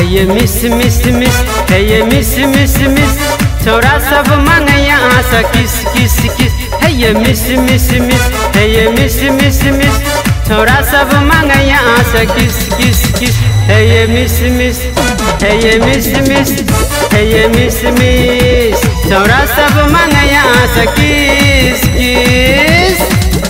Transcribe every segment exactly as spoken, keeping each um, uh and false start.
है ये miss miss miss है ये मिस मिस मिस छोरा सब मांगे यहाँ से किस किस किस है ये मिस मिस मिस है ये मिस मिस मिस छोरा सब मांगे यहाँ से किस किस किस है ये मिस मिस है ये मिस मिस है ये मिस मिस छोरा सब मांगे यहाँ से किस किस।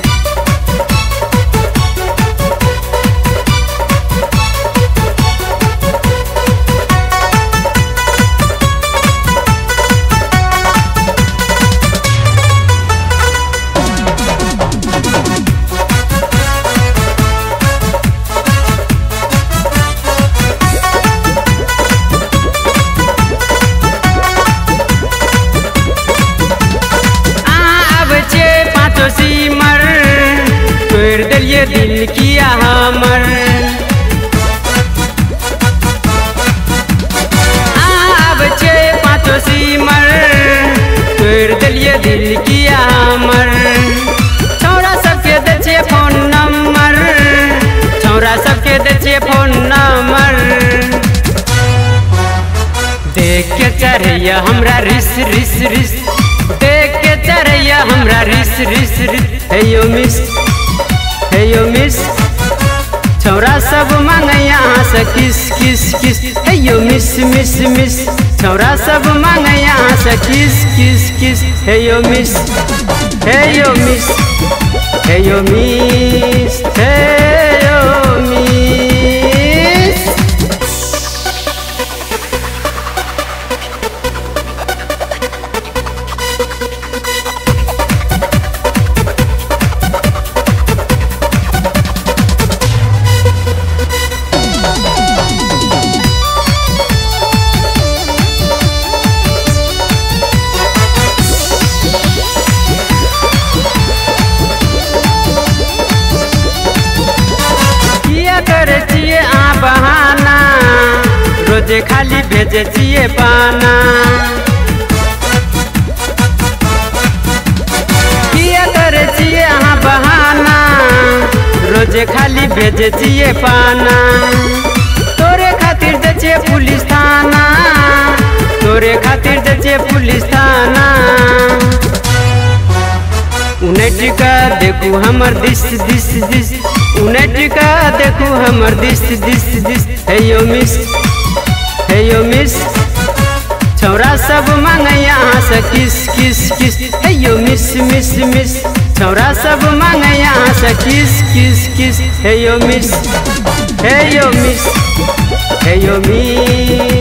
सीमर तोड़ दिलिए दिल किया हमर अब छे पाँचों सीमर तोड़ दिलिए दिल किया हमर छोरा सबके दे छे फोन नंबर छोरा सबके दे छे फोन नंबर देख के चढ़ैया हमरा रिस रिस रिस देख के चढ़ैया हमरा रिस रिस रिस है यो मिस है यो मिस छोरा सब मांगे यहाँ से किस किस किस है यो मिस मिस मिस छोरा सब मांगे यहाँ से किस किस किस है यो मिस है यो मिस है यो मिस है यो मिस। करे छिए आ बहाना रोजे खाली भेजे छिए पाना किया करे छिए आ बहाना रोजे खाली भेजे छिए पाना तोरे खातिर दे छे पुलिस थाना तोरे खातिर दे छे पुलिस थाना उन्हें टिका देखू हमर दिस दिस दिस उन्हें टिका देखू हमर दिस दिस दिस है यो मिस है यो मिस छोरा सब मांगे यहाँ से किस किस किस है यो मिस मिस मिस छोरा सब मांगे यहाँ से किस किस किस है यो मिस है यो मिस है यो मिस।